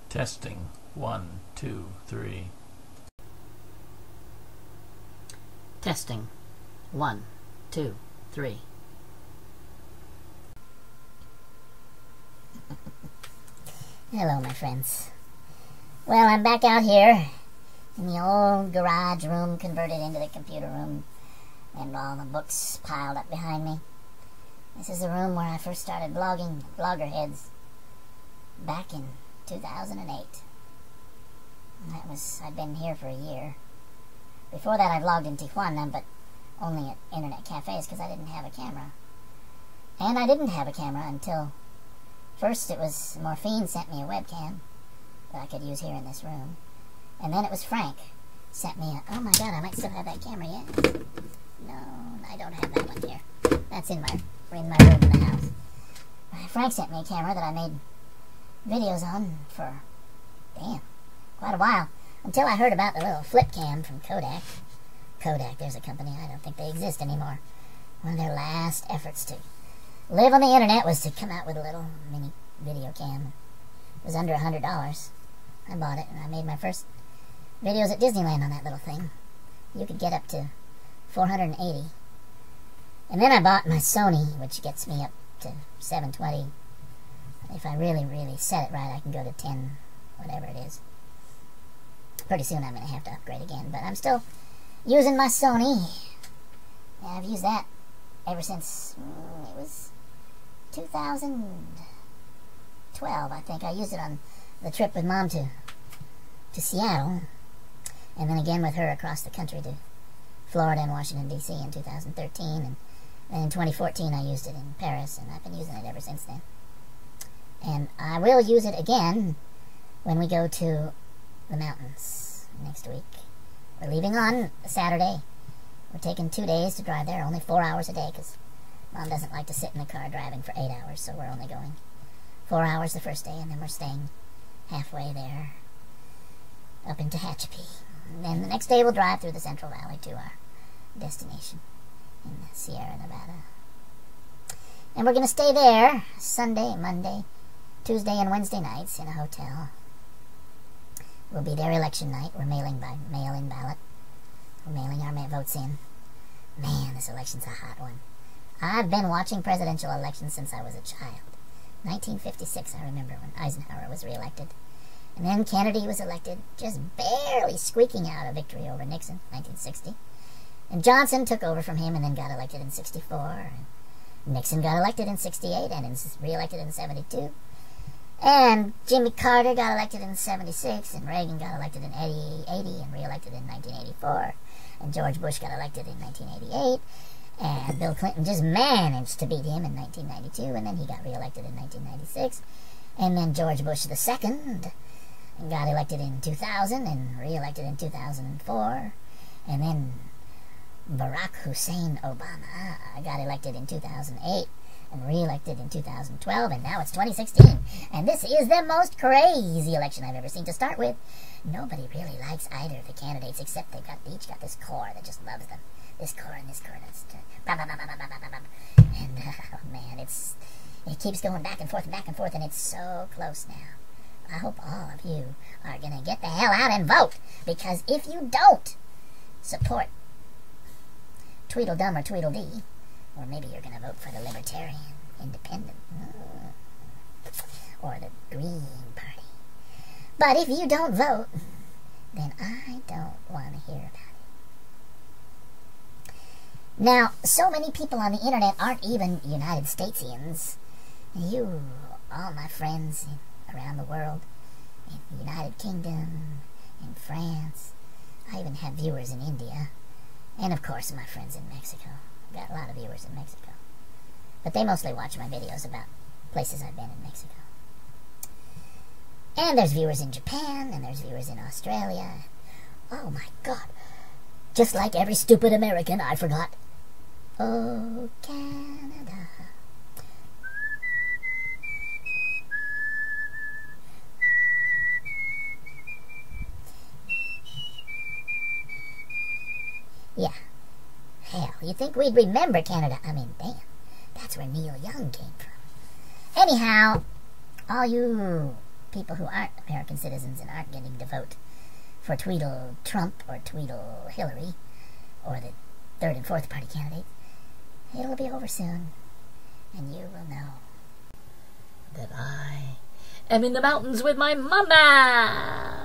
Testing. 1, 2, 3. Testing. 1, 2, 3. Hello, my friends. Well, I'm back out here in the old garage room converted into the computer room, and all the books piled up behind me. This is the room where I first started blogging Bloggerheads back in 2008. I'd been here for a year. Before that, I vlogged in Tijuana, but only at internet cafes because I didn't have a camera. And I didn't have a camera until first it was Morphine sent me a webcam that I could use here in this room. And then it was Frank sent me a, oh my god, I might still have that camera, yeah? No, I don't have that one here. That's in my room in the house. Frank sent me a camera that I made videos on for, quite a while. Until I heard about the little flip cam from Kodak. Kodak, there's a company, I don't think they exist anymore. One of their last efforts to live on the internet was to come out with a little mini video cam. It was under $100. I bought it and I made my first videos at Disneyland on that little thing. You could get up to 480. And then I bought my Sony, which gets me up to 720. If I really, really set it right, I can go to 10, whatever it is. Pretty soon I'm going to have to upgrade again, but I'm still using my Sony. Yeah, I've used that ever since it was 2012, I think. I used it on the trip with Mom to Seattle, and then again with her across the country to Florida and Washington, D.C. in 2013, and then in 2014 I used it in Paris, and I've been using it ever since then. And I will use it again when we go to the mountains next week. We're leaving on Saturday. We're taking 2 days to drive there, only 4 hours a day, because Mom doesn't like to sit in the car driving for 8 hours, so we're only going 4 hours the first day, and then we're staying halfway there, up into Tehachapi. And then the next day we'll drive through the Central Valley to our destination in the Sierra Nevada. And we're going to stay there Sunday, Monday, Tuesday, and Wednesday nights in a hotel. Will be their election night. We're mailing by mail-in ballot. We're mailing our votes in. Man, this election's a hot one. I've been watching presidential elections since I was a child. 1956, I remember, when Eisenhower was reelected. And then Kennedy was elected, just barely squeaking out a victory over Nixon, 1960. And Johnson took over from him and then got elected in 64. And Nixon got elected in 68 and reelected in 72. And Jimmy Carter got elected in 76, and Reagan got elected in 80 and re-elected in 1984. And George Bush got elected in 1988, and Bill Clinton just managed to beat him in 1992, and then he got re-elected in 1996. And then George Bush II got elected in 2000 and re-elected in 2004. And then Barack Hussein Obama got elected in 2008. And re-elected in 2012, and now it's 2016. And this is the most crazy election I've ever seen. To start with, nobody really likes either of the candidates, except they've each got this core that just loves them. This core and this core. And, oh man, it keeps going back and forth, and it's so close now. I hope all of you are going to get the hell out and vote, because if you don't support Tweedledum or Tweedledee, or maybe you're going to vote for the Libertarian, Independent, or the Green Party. But if you don't vote, then I don't want to hear about it. Now, so many people on the internet aren't even United Statesians. You, all my friends around the world, in the United Kingdom, in France, I even have viewers in India, and of course my friends in Mexico. Got a lot of viewers in Mexico. But they mostly watch my videos about places I've been in Mexico. And there's viewers in Japan, and there's viewers in Australia. Oh my god. Just like every stupid American, I forgot. Oh, Canada. Yeah. Hell, you'd think we'd remember Canada. I mean, damn. That's where Neil Young came from. Anyhow, all you people who aren't American citizens and aren't getting to vote for Tweedle Trump or Tweedle Hillary or the third and fourth party candidates, it'll be over soon, and you will know that I am in the mountains with my mama.